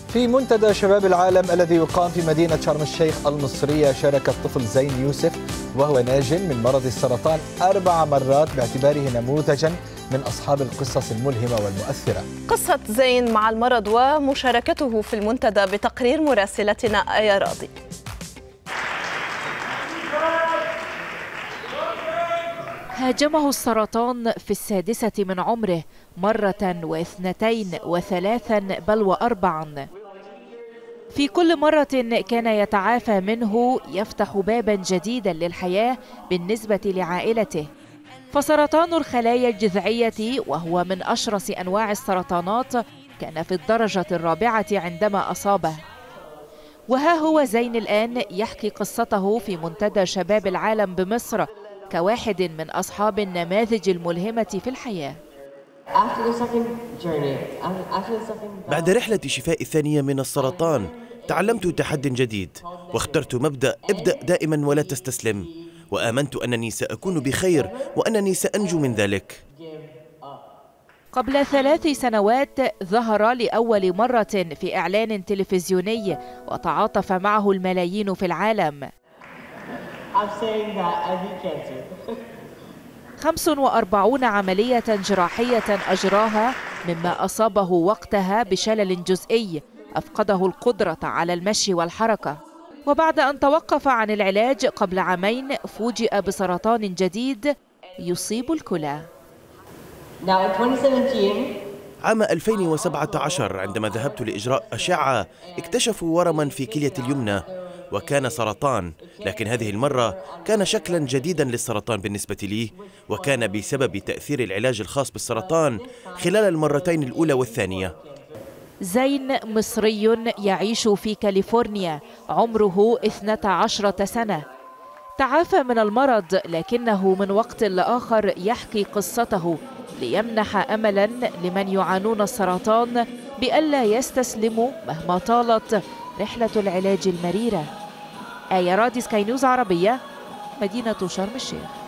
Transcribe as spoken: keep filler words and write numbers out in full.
في منتدى شباب العالم الذي يقام في مدينة شرم الشيخ المصرية، شارك الطفل زين يوسف وهو ناج من مرض السرطان أربع مرات باعتباره نموذجا من أصحاب القصص الملهمة والمؤثرة. قصة زين مع المرض ومشاركته في المنتدى بتقرير مراسلتنا آية راضي. هاجمه السرطان في السادسة من عمره مرة واثنتين وثلاثا بل وأربعا. في كل مرة كان يتعافى منه يفتح بابا جديدا للحياة بالنسبة لعائلته. فسرطان الخلايا الجذعية وهو من أشرس أنواع السرطانات كان في الدرجة الرابعة عندما أصابه. وها هو زين الآن يحكي قصته في منتدى شباب العالم بمصر كواحد من أصحاب النماذج الملهمة في الحياة. بعد رحلة شفاء الثانية من السرطان تعلمت تحد جديد، واخترت مبدأ ابدأ دائما ولا تستسلم، وآمنت أنني سأكون بخير وأنني سأنجو من ذلك. قبل ثلاث سنوات ظهر لأول مرة في إعلان تلفزيوني وتعاطف معه الملايين في العالم. خمس وأربعون عملية جراحية أجراها مما أصابه وقتها بشلل جزئي أفقده القدرة على المشي والحركة. وبعد أن توقف عن العلاج قبل عامين فوجئ بسرطان جديد يصيب الكلى. عام ألفين وسبعة عشر عندما ذهبت لإجراء أشعة اكتشفوا ورما في كلية اليمنى وكان سرطان، لكن هذه المرة كان شكلا جديدا للسرطان بالنسبة لي، وكان بسبب تأثير العلاج الخاص بالسرطان خلال المرتين الأولى والثانية. زين مصري يعيش في كاليفورنيا، عمره اثنتا عشرة سنة. تعافى من المرض لكنه من وقت لآخر يحكي قصته ليمنح أملا لمن يعانون السرطان بألا يستسلموا مهما طالت رحلة العلاج المريرة. آية راضي، سكاي نيوز عربية، مدينة شرم الشيخ.